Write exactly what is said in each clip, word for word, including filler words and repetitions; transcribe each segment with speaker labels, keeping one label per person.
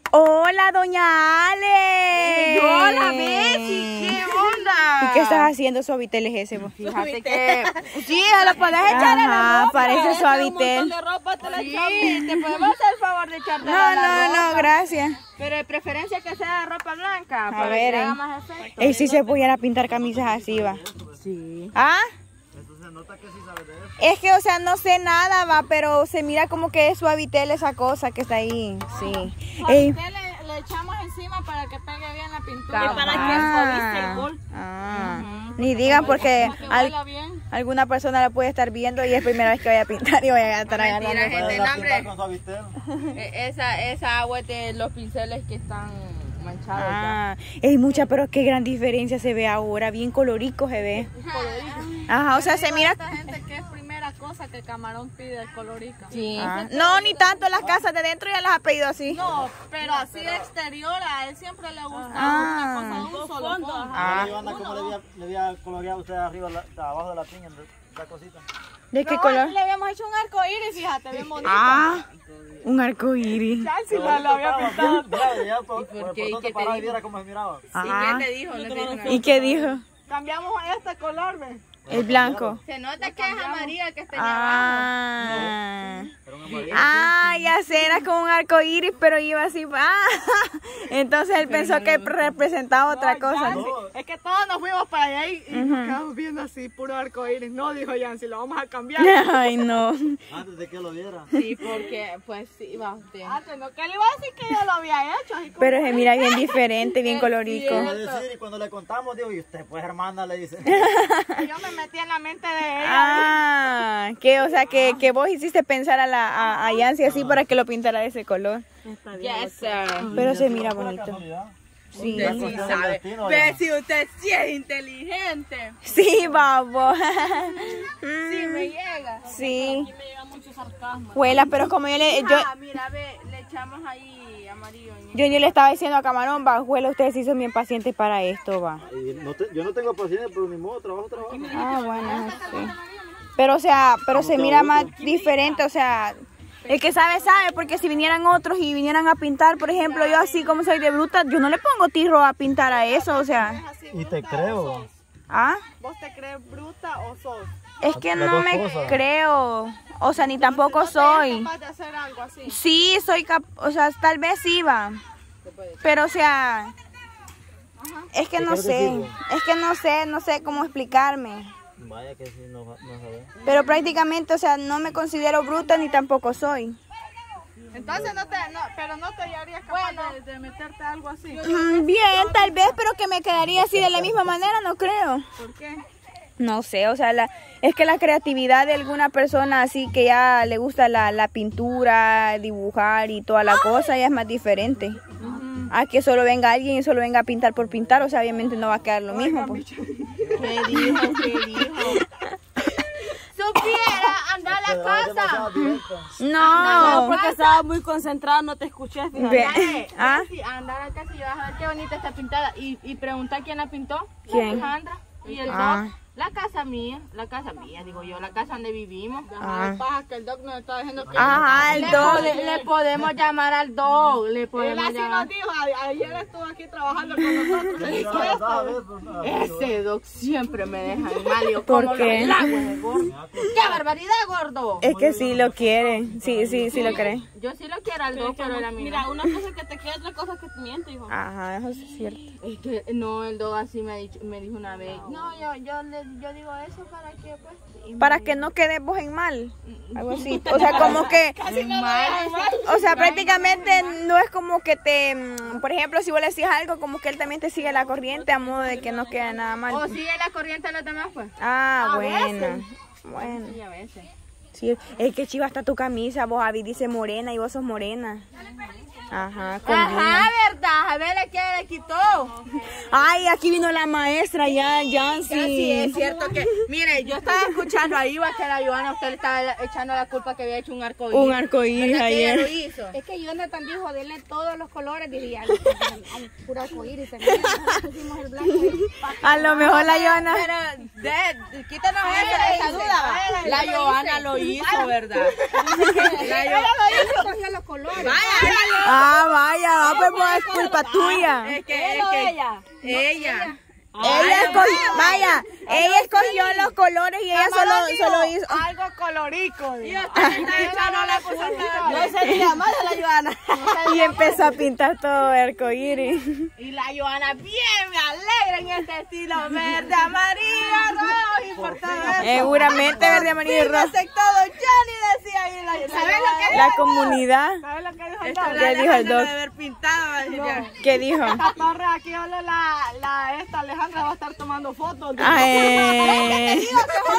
Speaker 1: Hola, doña Ale.
Speaker 2: Hola, Bessie, ¿qué onda?
Speaker 1: ¿Y qué estás haciendo, Suavitel es ese? Vos?
Speaker 2: Fíjate que... Sí, lo puedes echar en la ropa.
Speaker 1: Parece Suavitel.
Speaker 2: Un montón de ropa te la sí, te podemos hacer el favor de echarte
Speaker 1: No,
Speaker 2: la
Speaker 1: no,
Speaker 2: ropa.
Speaker 1: no, gracias.
Speaker 2: Pero de preferencia que sea ropa blanca.
Speaker 1: A
Speaker 2: para
Speaker 1: ver,
Speaker 2: que
Speaker 1: eh.
Speaker 2: haga más efecto.
Speaker 1: Ey, si se pudiera pintar camisas así, va.
Speaker 2: Sí.
Speaker 1: ¿Ah?
Speaker 3: Eso se nota que sí sabes de eso.
Speaker 1: Es que, o sea, no sé nada, va, pero se mira como que es Suavitel esa cosa que está ahí. Sí. Ey.
Speaker 4: Usted le, le echamos encima para que pegue bien la pintura.
Speaker 2: Cabal.
Speaker 4: Para que
Speaker 1: Ah,
Speaker 4: el gol.
Speaker 1: ah. Ni digan porque
Speaker 4: Que
Speaker 1: al-
Speaker 4: huela bien.
Speaker 1: alguna persona la puede estar viendo y es primera vez que vaya a pintar y vaya a estar agarrando.
Speaker 2: Mentira, gente.
Speaker 3: Pueden
Speaker 2: nombre.
Speaker 3: pintar con Suavitel.
Speaker 2: Eh, Esa, esa agua es de los pinceles que están manchados.
Speaker 1: Ah, es mucha, pero qué gran diferencia se ve ahora, bien colorico se ve. Ajá, o sea, se mira.
Speaker 4: Esta gente que es primera cosa que Camarón pide el colorica.
Speaker 2: Sí.
Speaker 1: Ah, no, ni tanto las casas de dentro ya las ha pedido así.
Speaker 4: No, pero así de exterior a él siempre le gusta
Speaker 1: Ah.
Speaker 4: una cosa de un solo fondo.
Speaker 1: Ah.
Speaker 3: Ahora, Ivana, ¿cómo le había, le había coloreado usted arriba, la, de abajo de la piña, esa cosita?
Speaker 1: ¿De qué
Speaker 4: No,
Speaker 1: color?
Speaker 4: Le habíamos hecho un arco iris, fíjate, bien bonito.
Speaker 1: Ah, un arco iris.
Speaker 4: Ya si lo, lo había pintado.
Speaker 3: Mira, ya por,
Speaker 2: por
Speaker 3: por,
Speaker 2: qué?
Speaker 3: por
Speaker 2: ¿Y
Speaker 3: donde
Speaker 2: qué te
Speaker 3: paraba y
Speaker 2: dijo?
Speaker 3: viera cómo se miraba.
Speaker 2: ¿Y
Speaker 1: Ajá.
Speaker 2: qué te dijo? No te dijo nada.
Speaker 1: ¿Y qué dijo?
Speaker 4: Cambiamos a este color, ¿ves?
Speaker 1: El blanco.
Speaker 2: Se nota que es amarillo el que está allá abajo.
Speaker 1: Ah.
Speaker 3: Era un amarillo.
Speaker 1: Ah, ya sé, era con un arco iris, pero iba así. Ah, entonces él pensó que representaba otra cosa.
Speaker 3: No,
Speaker 4: Es que todos nos fuimos para allá y, y nos quedamos viendo así, puro arco iris. No, dijo Yancy, lo vamos a cambiar.
Speaker 1: Ay, no.
Speaker 3: antes de que lo viera.
Speaker 2: Sí, porque, pues sí, va usted.
Speaker 4: Ah, no, que le iba a decir que yo lo había hecho. Así como,
Speaker 1: Pero se mira bien diferente, bien colorico.
Speaker 3: Iba a decir, y cuando le contamos, digo, y usted pues hermana, le dice.
Speaker 4: que yo me metí en la mente de ella.
Speaker 1: Ah, que, o sea, que, que vos hiciste pensar a, la, a, a Yancy así para que lo pintara de ese color.
Speaker 2: Yes, sir.
Speaker 1: Pero se mira
Speaker 3: Pura
Speaker 1: bonito.
Speaker 3: casualidad.
Speaker 1: Sí,
Speaker 2: Usted sí
Speaker 3: cuestión del
Speaker 2: sabe.
Speaker 3: destino,
Speaker 2: Ve
Speaker 3: ya.
Speaker 2: si usted sí es inteligente.
Speaker 1: sí, babo.
Speaker 2: Sí, me llega.
Speaker 1: Sí,
Speaker 4: Me llega mucho sarcasmo.
Speaker 1: huela, pero como yo le, yo,
Speaker 2: Ah, mira, ve, le echamos ahí amarillo.
Speaker 1: yo, yo le estaba diciendo a Camarón, va, huela, ustedes sí son bien pacientes para esto, va.
Speaker 3: Y no te- yo no tengo paciencia, pero ni modo, trabajo, trabajo.
Speaker 1: Ah, bueno, sí. Pero, o sea, pero se mira más diferente, o sea, el que sabe, sabe, porque si vinieran otros y vinieran a pintar, por ejemplo, yo así como soy de bruta, yo no le pongo tirro a pintar a eso, o sea,
Speaker 3: Y te creo.
Speaker 1: ¿ah?
Speaker 4: ¿Vos te crees bruta o sos?
Speaker 1: Es que
Speaker 3: Las
Speaker 1: no
Speaker 3: dos
Speaker 1: me
Speaker 3: cosas.
Speaker 1: creo, o sea, ni tampoco soy.
Speaker 4: capaz de hacer algo así?
Speaker 1: Sí, soy cap, o sea, tal vez iba, pero, o sea, es que
Speaker 3: ¿Qué
Speaker 1: no
Speaker 3: quieres
Speaker 1: sé,
Speaker 3: decir?
Speaker 1: es que no sé, no sé cómo explicarme.
Speaker 3: Vaya que sí, no, no sabes.
Speaker 1: Pero prácticamente, o sea, no me considero bruta ni tampoco soy.
Speaker 4: Entonces no te, no, pero no te harías capaz de, de meterte algo así.
Speaker 1: Mm, Bien, tal vez, pero que me quedaría así de la misma manera, no creo.
Speaker 4: ¿Por qué?
Speaker 1: No sé, o sea, la, es que la creatividad de alguna persona así que ya le gusta la, la pintura, dibujar y toda la cosa, ya es más diferente. A que solo venga alguien y solo venga a pintar por pintar, o sea, obviamente no va a quedar lo mismo. Pues.
Speaker 2: ¿Qué dijo? ¿Qué dijo? Supiera, anda a la casa.
Speaker 1: No,
Speaker 4: porque estaba muy concentrada, no te escuché.
Speaker 1: Ve-
Speaker 2: Dale,
Speaker 1: ¿Ah?
Speaker 2: Nancy, anda a la casa y vas a ver qué bonita está pintada. Y, y pregunta quién la pintó.
Speaker 1: ¿Quién?
Speaker 2: Alejandra. Y el
Speaker 1: Ah.
Speaker 2: doc. La casa mía, la casa mía, digo yo, la casa donde vivimos.
Speaker 1: Ah.
Speaker 4: Paja que el doc nos estaba diciendo que...
Speaker 1: Ajá, el
Speaker 2: Le,
Speaker 1: doc.
Speaker 2: pode- le podemos llamar al dog, le
Speaker 4: Él
Speaker 2: podemos
Speaker 4: así nos
Speaker 2: llamar.
Speaker 4: dijo, a- ayer estuvo aquí trabajando con nosotros. Él hizo esto.
Speaker 2: Ese doc siempre me deja en mal. Yo,
Speaker 1: ¿Por
Speaker 2: ¿cómo lo
Speaker 1: qué?
Speaker 2: relajo ese gordo? ¡Qué barbaridad, gordo!
Speaker 1: Es que sí lo quiere, sí, sí, sí lo cree.
Speaker 2: Yo sí lo quiero al doc, pero la
Speaker 4: Mira,
Speaker 2: mira.
Speaker 4: una cosa es que te quiere, otra cosa es que te miente, hijo.
Speaker 1: Ajá, eso sí es cierto.
Speaker 2: Es que no, el dog así me, ha dicho, me dijo una vez. No, yo, yo, le, yo digo eso para que pues. y
Speaker 1: Para que no quede vos en mal, algo así. O sea, como que,
Speaker 2: mal.
Speaker 1: o sea, prácticamente no es como que te, mm, por ejemplo, si vos le decís algo, como que él también te sigue la corriente a modo de que no quede nada
Speaker 2: O
Speaker 1: mal.
Speaker 2: sigue la corriente a los demás, pues.
Speaker 1: Ah, bueno, bueno.
Speaker 2: Sí, a veces.
Speaker 1: Sí, es que chiva está tu camisa, vos Avi dice morena y vos sos morena. Ajá, combina.
Speaker 2: Ajá, verdad. A ver, ¿a qué le quitó?
Speaker 1: Ay, aquí vino la maestra ya, Yancy.
Speaker 2: Sí, es cierto que, mire, yo estaba escuchando ahí, va que la Joana, usted le estaba echando la culpa que había hecho un arco iris.
Speaker 1: Un arco iris
Speaker 2: ¿Verdad que ella lo
Speaker 1: ayer.
Speaker 2: hizo?
Speaker 5: Es que Jonathan dijo, denle todos los colores, diría, al puro arcoíris, pusimos el blanco.
Speaker 1: A lo mejor la Joana.
Speaker 2: Pero, de, quítanos esa, esa duda. La Joana lo hizo, ¿verdad? La Joana
Speaker 5: Cogió los colores.
Speaker 2: Vaya,
Speaker 1: Ah, vaya, No, pues pues, es culpa tuya.
Speaker 2: Es que, es que ella. Ella.
Speaker 1: Ella escogió, vaya, ella escogió los colores y ella solo, solo hizo.
Speaker 4: Algo colorico.
Speaker 2: Yo está echando la cosa.
Speaker 6: No sería más de la Joana.
Speaker 1: Y empezó a pintar todo arcoíris.
Speaker 2: Y la Joana bien me alegra en este estilo verde, amarillo, rojo y por todo eso.
Speaker 1: Seguramente verde, amarillo y rojo.
Speaker 2: Todo Johnny decía ahí la ¿Sabes lo que
Speaker 1: La comunidad.
Speaker 4: ¿Sabes lo que dijo el
Speaker 2: Esto
Speaker 4: doc?
Speaker 2: la
Speaker 1: ¿Qué dijo el
Speaker 2: Alejandra
Speaker 1: doc?
Speaker 2: de haber pintado. va a decir ya.
Speaker 1: ¿Qué dijo?
Speaker 4: La torre aquí habla la, la esta Alejandra va a estar tomando fotos.
Speaker 1: Ay,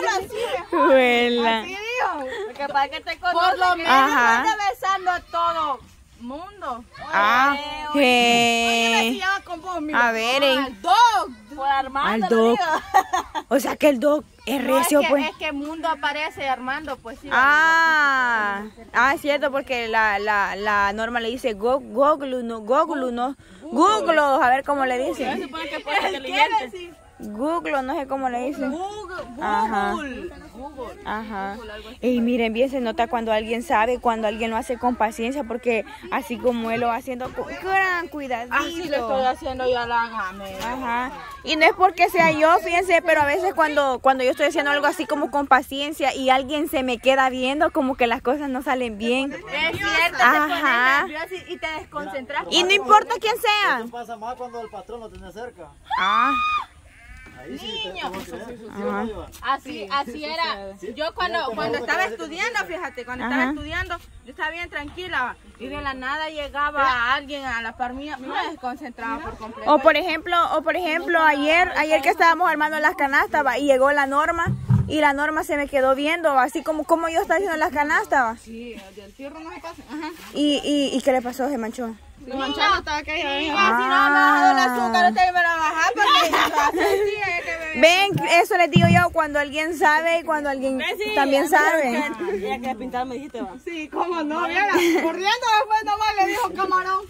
Speaker 1: Juela.
Speaker 4: Así dijo.
Speaker 2: Porque para que te
Speaker 6: Por lo
Speaker 2: conozcan,
Speaker 6: menos
Speaker 1: Ajá.
Speaker 2: anda besando a todo mundo.
Speaker 1: Ah,
Speaker 4: Se
Speaker 1: que.
Speaker 4: llama con vos, mira.
Speaker 1: A ver, eh,
Speaker 2: Al dog. Por Armando.
Speaker 1: al doc. O sea que el doc es
Speaker 2: No, es,
Speaker 1: recio,
Speaker 2: que,
Speaker 1: pues.
Speaker 2: es que Mundo aparece Armando, pues sí.
Speaker 1: Ah, ah, es cierto, porque la, la, la Norma le dice go, Google, no, Google, no, Google, a ver cómo le dice.
Speaker 2: Se supone que fue inteligente.
Speaker 1: Google, no sé cómo le dice.
Speaker 2: Google.
Speaker 1: Ajá.
Speaker 2: Google. Google.
Speaker 1: Ajá. Y miren, bien se nota cuando alguien sabe, cuando alguien lo hace con paciencia, porque así como él lo va haciendo con gran cuidadito.
Speaker 2: Así le estoy haciendo yo a la game.
Speaker 1: Ajá. Y no es porque sea yo, fíjense, pero a veces cuando, cuando yo estoy haciendo algo así como con paciencia y alguien se me queda viendo, como que las cosas no salen bien.
Speaker 2: Es cierto, te
Speaker 1: Ajá.
Speaker 2: pones nerviosa y y te desconcentras.
Speaker 1: Y no importa quién sea.
Speaker 3: Eso pasa más cuando el patrón lo tiene cerca.
Speaker 1: Ah.
Speaker 3: Ahí sí te, te voy a creer. ¿Sí o
Speaker 1: Ajá.
Speaker 3: no, Iván?
Speaker 2: Así, así era. Yo cuando, cuando estaba estudiando, fíjate, cuando estaba
Speaker 1: Ajá.
Speaker 2: estudiando, yo estaba bien tranquila. va, Y de la nada llegaba alguien a la par mía, me desconcentraba por completo.
Speaker 1: O por ejemplo, o por ejemplo, ayer, ayer que estábamos armando las canastas, va, y llegó la Norma, y la Norma se me quedó viendo, va, así como como yo estaba haciendo las canastas, va.
Speaker 2: Sí, del fierro no se pasa. Ajá.
Speaker 1: Y, y, y ¿qué le pasó? Se manchó.
Speaker 4: Lo manchado estaba aquella vez.
Speaker 2: Si no me ha bajado el azúcar,
Speaker 1: Ah.
Speaker 2: usted me la baja porque hace días que me
Speaker 1: Ven, eso les digo yo, cuando alguien sabe y cuando alguien también sabe.
Speaker 6: Ella quería pintar, me dijiste, va.
Speaker 4: Sí, cómo no, viera. Corriendo después nomás le dijo camarón.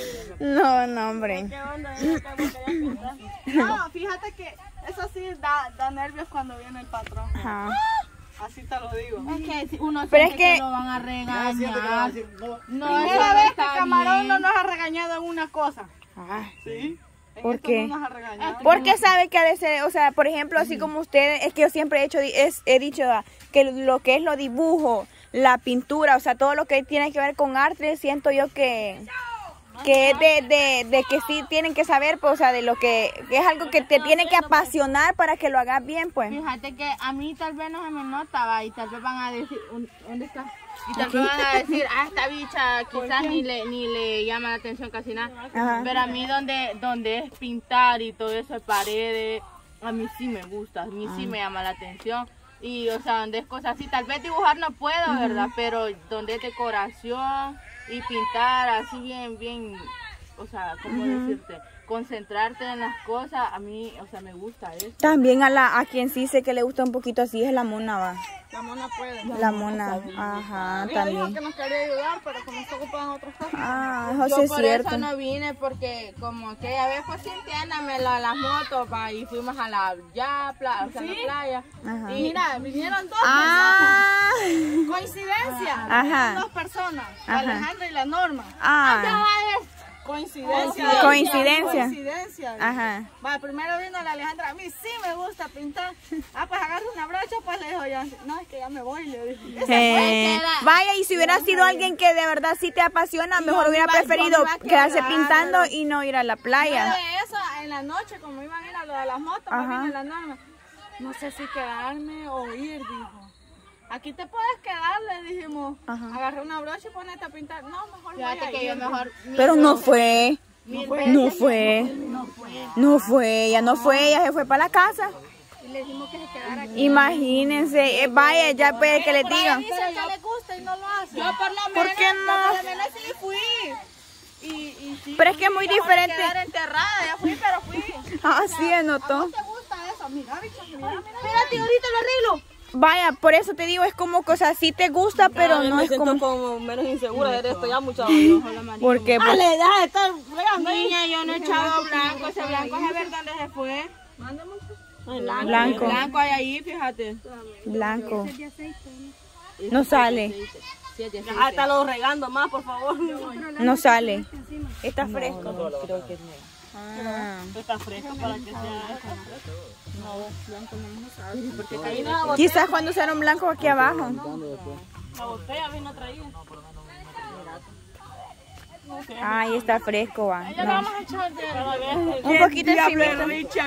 Speaker 1: No, no, hombre.
Speaker 6: ¿Qué onda? Ella quería pintar.
Speaker 4: No, fíjate que eso sí da, da nervios cuando viene el patrón.
Speaker 1: Ajá.
Speaker 4: Así te lo digo.
Speaker 2: Es que si uno
Speaker 1: Pero
Speaker 2: siente
Speaker 1: es que-
Speaker 2: que lo van a
Speaker 3: Ah, siente que le va a
Speaker 2: regañar.
Speaker 3: decir, no,
Speaker 2: No,
Speaker 4: Primera
Speaker 2: eso
Speaker 4: vez que
Speaker 2: está
Speaker 4: camarón
Speaker 2: bien.
Speaker 4: no nos ha regañado en una cosa.
Speaker 1: Ah.
Speaker 4: ¿Sí? En
Speaker 1: ¿Por
Speaker 4: esto
Speaker 1: qué?
Speaker 4: No nos ha regañado.
Speaker 1: Porque sabe que a veces, o sea, por ejemplo, así como ustedes, es que yo siempre he hecho, es, he dicho ah, que lo que es lo dibujo, la pintura, o sea, todo lo que tiene que ver con arte, siento yo que que es de, de, de que sí tienen que saber, pues, o sea, de lo que, que es algo que te tiene que apasionar para que lo hagas bien, pues.
Speaker 2: Fíjate que a mí tal vez no se me nota, va, y tal vez van a decir, "¿Un- ¿dónde está? Y tal vez van a decir, ah, esta bicha quizás ni le, ni le llama la atención casi nada.
Speaker 1: Ajá.
Speaker 2: Pero a mí donde, donde es pintar y todo eso de paredes, a mí sí me gusta, a mí sí me llama la atención. Y, o sea, donde es cosas así, tal vez dibujar no puedo, ¿verdad? Pero donde es decoración y pintar así bien, bien, o sea, ¿cómo decirte? Concentrarte en las cosas, a mí, o sea, me gusta eso.
Speaker 1: También a la a quien sí sé que le gusta un poquito así es la mona, va.
Speaker 4: La mona puede.
Speaker 1: La mona, ajá,
Speaker 4: Ella dijo
Speaker 1: también.
Speaker 4: que nos quería ayudar, pero como está ocupada en otras cosas.
Speaker 1: Ah,
Speaker 2: Yo
Speaker 1: eso sí es
Speaker 2: por
Speaker 1: cierto.
Speaker 2: eso no vine, porque como aquella vez fue Cintiana, me la, las motos, pa, y fuimos a la ya, pla, o sea, la playa.
Speaker 1: Ajá.
Speaker 2: Y
Speaker 4: Mira, vinieron dos
Speaker 1: Ah,
Speaker 4: personas. Coincidencia.
Speaker 1: Ajá.
Speaker 4: Dos personas.
Speaker 1: Ajá.
Speaker 4: Alejandra y la Norma.
Speaker 1: ah,
Speaker 4: Coincidencia.
Speaker 1: Coincidencia.
Speaker 4: Coincidencia.
Speaker 1: ajá.
Speaker 4: Va, primero vino la Alejandra. A mí sí me gusta pintar. Ah, pues agarra una brocha, pues le dijo ya. No, es que ya me voy, le dije.
Speaker 1: Eh, vaya, y si hubiera sido alguien que de verdad sí te apasiona, mejor hubiera
Speaker 2: iba- yo
Speaker 1: preferido
Speaker 2: me iba a
Speaker 1: quedarse
Speaker 2: quedar,
Speaker 1: pintando
Speaker 2: pero-
Speaker 1: y no ir a la
Speaker 4: Pero
Speaker 1: playa.
Speaker 4: de eso, en la noche, como iban a ir a lo de las motos, pues
Speaker 1: Ajá.
Speaker 4: vino la Norma. No sé si quedarme o ir, dijo. Aquí te puedes quedar, le dijimos.
Speaker 1: Ajá.
Speaker 4: Agarré una brocha y ponete a pintar. No, mejor voy
Speaker 2: Fíjate
Speaker 4: a
Speaker 2: que yo
Speaker 4: ir.
Speaker 2: mejor...
Speaker 1: Pero no fue,
Speaker 2: mil
Speaker 1: no fue, no fue, ella no fue, ella se fue para la casa.
Speaker 5: Y le dijimos que se quedara aquí.
Speaker 1: Imagínense, eh, vaya, ya puede que le digan.
Speaker 4: Dice que le gusta y no lo hace.
Speaker 2: Yo por lo
Speaker 1: ¿Por
Speaker 2: menos...
Speaker 1: qué no?
Speaker 2: Por lo menos sí fui.
Speaker 4: Y, y sí.
Speaker 1: Pero es que es muy
Speaker 2: Mejor
Speaker 1: diferente.
Speaker 2: quedar enterrada, ya fui, pero fui.
Speaker 1: Ah, sí,
Speaker 4: ¿A
Speaker 1: anotó.
Speaker 4: vos te gusta eso? Mira, bicho, mira, mira.
Speaker 2: Espérate, ahorita lo arreglo.
Speaker 1: Vaya, por eso te digo, es como cosa, sí te gusta, pero
Speaker 6: Cada vez
Speaker 1: no
Speaker 6: me
Speaker 1: es
Speaker 6: siento
Speaker 1: como...
Speaker 6: como menos insegura de esto, ya mucho.
Speaker 1: Porque, pues,
Speaker 6: Dale, deja de estar fregando ahí.
Speaker 2: Niña, yo no he echado blanco, ese blanco es a ver dónde se fue.
Speaker 1: blanco,
Speaker 2: Blanco hay ahí, fíjate.
Speaker 1: blanco, no sale.
Speaker 2: sí es de
Speaker 6: Ya está lo regando más, por favor.
Speaker 1: No sale. Está fresco. Ah.
Speaker 6: Está fresco para que sea.
Speaker 1: Quizás cuando usaron blanco aquí abajo.
Speaker 6: La botella vino traída.
Speaker 1: Ay, está fresco, va.
Speaker 2: Ya
Speaker 1: No.
Speaker 2: vamos a echar de...
Speaker 1: Un poquito de cimiento.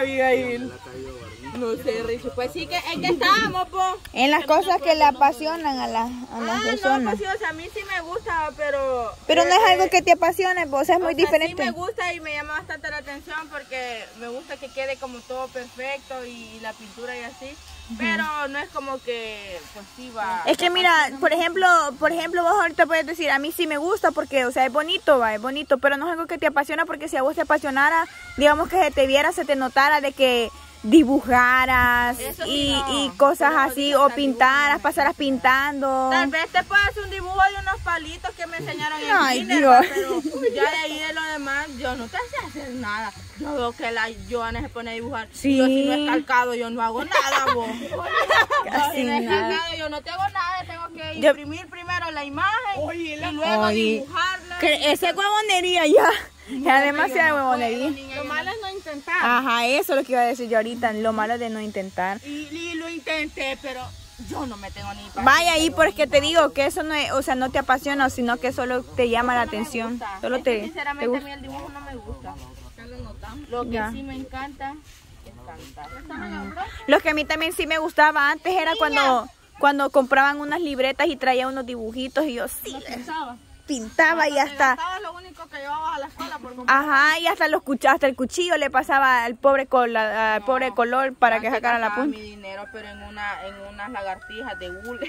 Speaker 2: No sé, Richie. Pues sí, que ¿en qué estábamos, po?
Speaker 1: En las cosas que le apasionan a, la, a las
Speaker 2: Ah, no,
Speaker 1: personas.
Speaker 2: pues sí, o sea, a mí sí me gusta, pero...
Speaker 1: Pero no es
Speaker 2: eh,
Speaker 1: algo que te apasione, pues, o sea, es muy
Speaker 2: o sea,
Speaker 1: diferente.
Speaker 2: Sí me gusta y me llama bastante la atención porque me gusta que quede como todo perfecto y la pintura y así. Pero no es como que, pues sí va...
Speaker 1: Es que mira, por ejemplo, por ejemplo, vos ahorita puedes decir, a mí sí me gusta porque, o sea, es bonito, va, es bonito, pero no es algo que te apasiona porque si a vos te apasionara, digamos que se te viera, se te notara de que dibujaras
Speaker 2: Eso sí,
Speaker 1: y,
Speaker 2: no.
Speaker 1: y cosas
Speaker 2: Pero no
Speaker 1: así,
Speaker 2: digas
Speaker 1: o
Speaker 2: tan
Speaker 1: pintaras,
Speaker 2: dibujo,
Speaker 1: pasaras pintando.
Speaker 2: Tal vez te puedas hacer un dibujo de unos palitos que me enseñaron en
Speaker 1: Ay,
Speaker 2: kinder,
Speaker 1: Dios.
Speaker 2: va, pero ya de ahí de lo demás, yo no te sé hacer nada. Yo veo que la Joana se pone a dibujar.
Speaker 1: Sí.
Speaker 2: Yo si no es calcado, yo no hago nada, vos.
Speaker 1: Casi
Speaker 2: Si no es
Speaker 1: nada.
Speaker 2: calcado, yo no tengo nada. Tengo que
Speaker 1: Yo-
Speaker 2: imprimir primero la imagen y luego
Speaker 1: Oye,
Speaker 2: dibujarla.
Speaker 1: que esa es huevonería ya. Ya demasiada huevonería.
Speaker 2: Lo malo es no intentar.
Speaker 1: Ajá, eso es lo que iba a decir yo ahorita, lo malo de no intentar.
Speaker 2: Y, y lo intenté, pero yo no me tengo ni paciencia.
Speaker 1: Vaya ahí porque te digo que eso no es, o sea, no te apasiona, sino que solo te llama la
Speaker 2: No me
Speaker 1: atención.
Speaker 2: gusta.
Speaker 1: Solo
Speaker 2: Es que
Speaker 1: te, te
Speaker 2: sinceramente a
Speaker 1: gusta.
Speaker 2: mí el dibujo no me gusta. Lo que
Speaker 1: Ya.
Speaker 2: sí me encanta es cantar.
Speaker 1: Lo que a mí también sí me gustaba antes era cuando, cuando compraban unas libretas y traían unos dibujitos y yo sí les pintaba y hasta,
Speaker 2: Estaba lo único que llevabas a la escuela por comprar.
Speaker 1: ajá, y hasta los cuch- hasta el cuchillo le pasaba al pobre col- al pobre color para que
Speaker 2: Antes
Speaker 1: sacara la
Speaker 2: gastaba
Speaker 1: punta.
Speaker 2: mi dinero, pero en una en unas lagartijas de hule.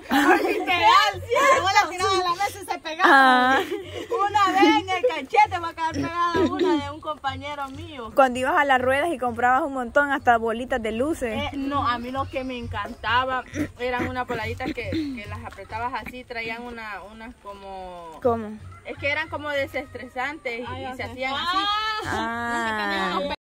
Speaker 4: Luego la tiraba a la mesa y se pegaba.
Speaker 1: Ah,
Speaker 2: Una vez en el cachete va a quedar pegada una de un compañero mío.
Speaker 1: cuando ibas a las ruedas y comprabas un montón hasta bolitas de luces.
Speaker 2: Eh, no, a mí lo que me encantaba eran unas poladitas que, que las apretabas así, traían una, unas como...
Speaker 1: ¿Cómo?
Speaker 2: Es que eran como desestresantes y, y se hacían así.
Speaker 1: Ah.